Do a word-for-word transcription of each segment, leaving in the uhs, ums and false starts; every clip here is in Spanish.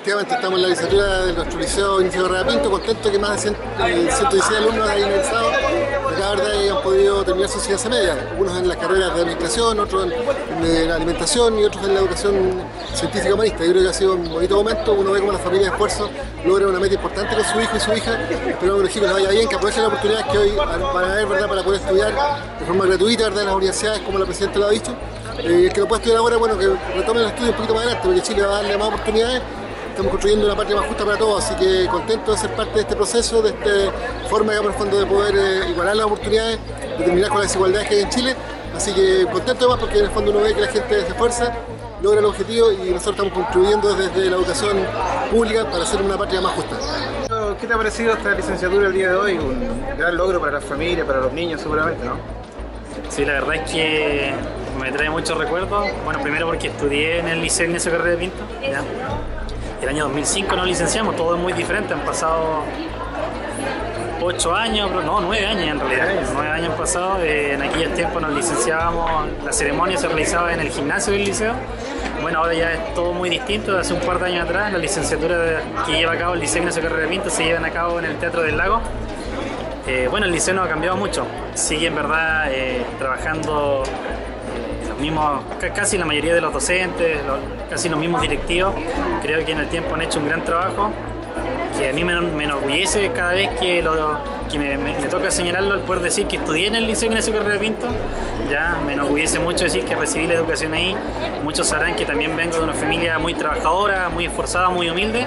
efectivamente estamos en la licenciatura de nuestro liceo Inicio Carrera Pinto, contento que más de ciento dieciséis alumnos hayan ingresado. Acá, verdad, han podido terminar su enseñanza media, algunos en las carreras de administración, otros en, en la alimentación y otros en la educación científica humanista. Yo creo que ha sido un bonito momento, uno ve cómo las familias de esfuerzo logran una meta importante con su hijo y su hija. Esperamos que los chicos les vaya bien, que aprovechen la oportunidad que hoy van a ver, ¿verdad?, para poder estudiar de forma gratuita, ¿verdad?, en las universidades, como la Presidenta lo ha dicho. Eh, el que no pueda estudiar ahora, bueno, que retomen los estudios un poquito más adelante, porque Chile va a darle más oportunidades. Estamos construyendo una patria más justa para todos, así que contento de ser parte de este proceso, de esta forma, digamos, en el fondo, de poder eh, igualar las oportunidades, de terminar con las desigualdades que hay en Chile. Así que contento además porque en el fondo uno ve que la gente se esfuerza, logra el objetivo y nosotros estamos contribuyendo desde la educación pública para hacer una patria más justa. ¿Qué te ha parecido esta licenciatura el día de hoy? Un gran logro para las familias, para los niños seguramente, ¿no? Sí, la verdad es que me trae muchos recuerdos. Bueno, primero porque estudié en el Liceo Ignacio Carrera Pinto, ¿ya? El año dos mil cinco nos licenciamos, todo es muy diferente, han pasado ocho años, no, nueve años en realidad, nueve años han pasado. Eh, en aquellos tiempos nos licenciábamos, la ceremonia se realizaba en el gimnasio del liceo. Bueno, ahora ya es todo muy distinto. Hace un par de años atrás, la licenciatura que lleva a cabo el Liceo Ignacio Carrera Pinto se llevan a cabo en el Teatro del Lago. Eh, bueno, el liceo no ha cambiado mucho, sigue en verdad eh, trabajando eh, los mismos, casi la mayoría de los docentes, los, casi los mismos directivos. Creo que en el tiempo han hecho un gran trabajo, que a mí me, me enorgullece cada vez que, lo, que me, me, me toca señalarlo, el poder decir que estudié en el Liceo Ignacio Carrera Pinto. Ya me enorgullece mucho decir que recibí la educación ahí. Muchos sabrán que también vengo de una familia muy trabajadora, muy esforzada, muy humilde.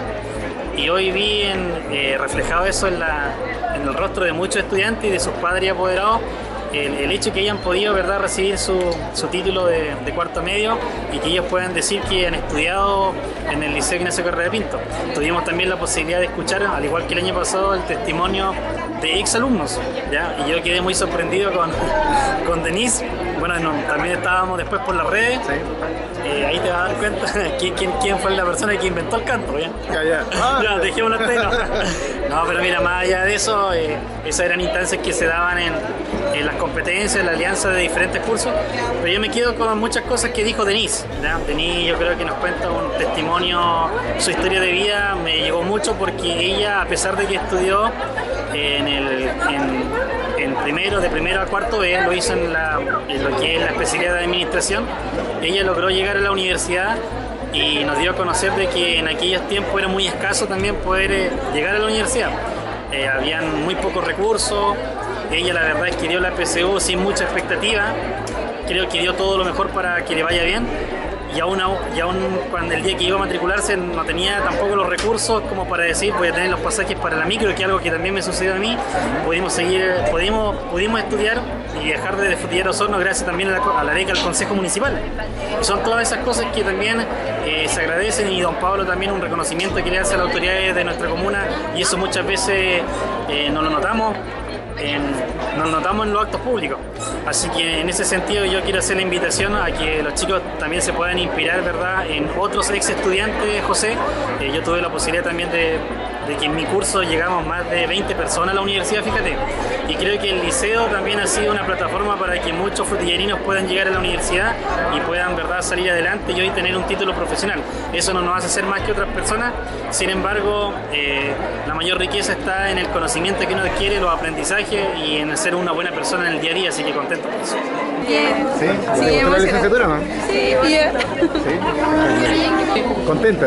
Y hoy vi en, eh, reflejado eso en, la, en el rostro de muchos estudiantes y de sus padres y apoderados, el, el hecho de que hayan podido, ¿verdad?, recibir su, su título de, de cuarto medio y que ellos puedan decir que han estudiado en el Liceo Ignacio Carrera Pinto. Tuvimos también la posibilidad de escuchar, al igual que el año pasado, el testimonio de exalumnos, ¿ya? Y yo quedé muy sorprendido con, con Denise. Bueno, no, también estábamos después por las redes. Sí. Eh, ahí te vas a dar cuenta quién, quién, quién fue la persona que inventó el canto, ¿ya? Ya, ya. Ah, ya, dejémoslo hasta ahí, no. No, pero mira, más allá de eso, eh, esas eran instancias que se daban en, en las competencias, la alianza de diferentes cursos. Pero yo me quedo con muchas cosas que dijo Denise, ¿ya? Denise, yo creo que nos cuenta un testimonio, su historia de vida me llegó mucho porque ella, a pesar de que estudió en el... En, en primero, de primero a cuarto B, lo hizo en, la, en lo que es la especialidad de administración. Ella logró llegar a la universidad y nos dio a conocer de que en aquellos tiempos era muy escaso también poder eh, llegar a la universidad. Eh, habían muy pocos recursos. Ella, la verdad, es que dio la P S U sin mucha expectativa. Creo que dio todo lo mejor para que le vaya bien. Y aún, y aún cuando el día que iba a matricularse no tenía tampoco los recursos como para decir voy a tener los pasajes para la micro, que es algo que también me sucedió a mí. Pudimos seguir, pudimos, pudimos estudiar y viajar desde Frutillar a Osorno gracias también a la, a la beca del Consejo Municipal. Y son todas esas cosas que también eh, se agradecen, y don Pablo también un reconocimiento que le hace a las autoridades de nuestra comuna, y eso muchas veces eh, no lo notamos. En, nos notamos en los actos públicos. Así que en ese sentido yo quiero hacer la invitación a que los chicos también se puedan inspirar, ¿verdad?, en otros ex estudiantes, José. Eh, yo tuve la posibilidad también de, de que en mi curso llegamos más de veinte personas a la universidad, fíjate. Y creo que el liceo también ha sido una plataforma para que muchos frutillerinos puedan llegar a la universidad y puedan, ¿verdad?, salir adelante y hoy tener un título profesional. Eso no nos hace ser más que otras personas. Sin embargo, eh, la mayor riqueza está en el conocimiento que uno adquiere, los aprendizajes y en ser una buena persona en el día a día, así que contento por eso. Bien. ¿Sí? Sí, ¿Te gustó la licenciatura, no? Sí, bien. ¿Sí? ¿Contenta?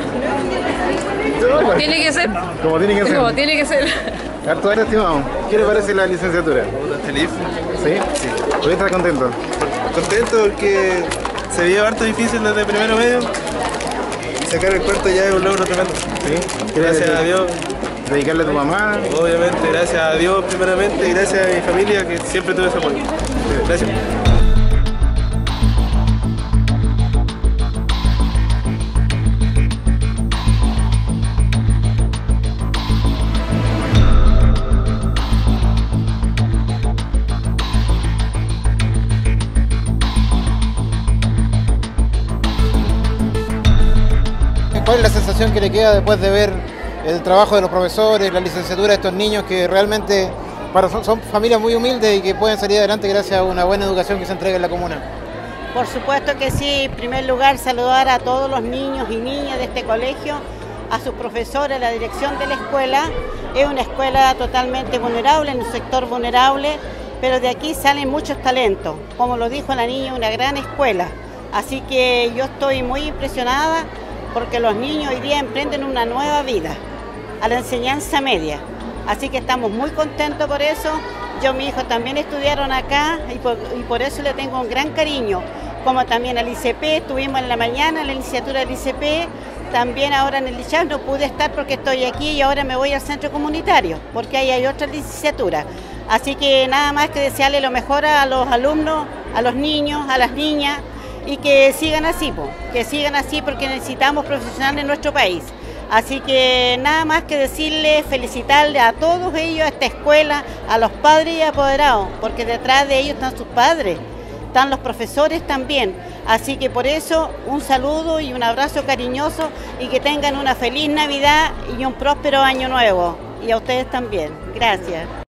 Como tiene que ser. Como tiene que ser. Como tiene que ser. Harto bien, estimado. ¿Qué le parece la licenciatura? Feliz. ¿Sí? Sí. ¿Por qué estás contento? Contento porque se vio harto difícil desde primero medio y sacar el cuarto ya es un logro tremendo. ¿Sí? Gracias a Dios. ¿Dedicarle a tu mamá? Obviamente, gracias a Dios primeramente y gracias a mi familia que siempre tuve ese apoyo. Gracias. ¿Cuál es la sensación que le queda después de ver el trabajo de los profesores, la licenciatura de estos niños que realmente para, son, son familias muy humildes y que pueden salir adelante gracias a una buena educación que se entrega en la comuna? Por supuesto que sí. En primer lugar, saludar a todos los niños y niñas de este colegio a sus profesores, a la dirección de la escuela. Es una escuela totalmente vulnerable, en un sector vulnerable, pero de aquí salen muchos talentos. Como lo dijo la niña, una gran escuela. Así que yo estoy muy impresionada porque los niños hoy día emprenden una nueva vida a la enseñanza media. Así que estamos muy contentos por eso. Yo, mi hijo también estudiaron acá y por, y por eso le tengo un gran cariño. Como también al I C P, estuvimos en la mañana en la licenciatura del I C P, también ahora en el Liceo no pude estar porque estoy aquí y ahora me voy al centro comunitario, porque ahí hay otra licenciatura. Así que nada más que desearle lo mejor a los alumnos, a los niños, a las niñas, y que sigan así, po, que sigan así porque necesitamos profesionales en nuestro país. Así que nada más que decirles, felicitarle a todos ellos, a esta escuela, a los padres y apoderados, porque detrás de ellos están sus padres, están los profesores también. Así que por eso un saludo y un abrazo cariñoso y que tengan una feliz Navidad y un próspero año nuevo. Y a ustedes también. Gracias.